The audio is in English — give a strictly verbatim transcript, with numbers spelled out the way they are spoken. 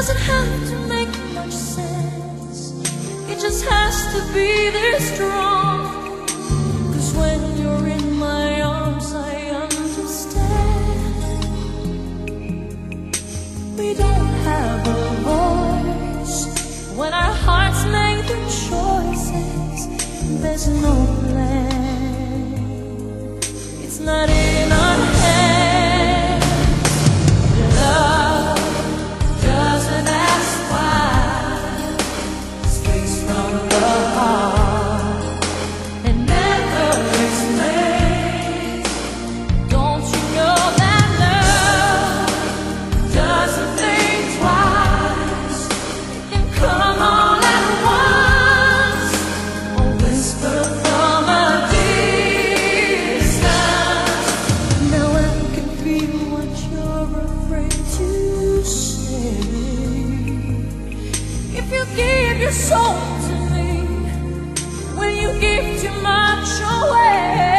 doesn't have to make much sense. It just has to be this strong. 'Cause when you're in my arms I understand. We don't have a voice when our hearts make the choices. There's no plan. It's not in our hands. Love doesn't ask why. Speaks from the heart and never explains. Don't you know that love doesn't think twice? It can come all at once or whisper from a distance. Now I can feel what you're afraid to say. If you give your soul to me, will you give too much away?